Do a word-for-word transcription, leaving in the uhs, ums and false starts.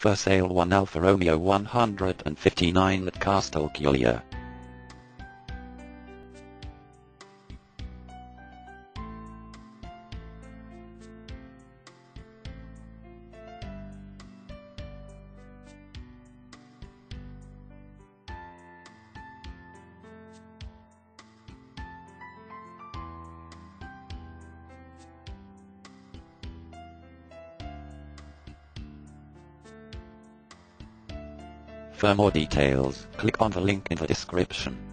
For sale one Alfa Romeo one fifty-nine at Castelculier. For more details, click on the link in the description.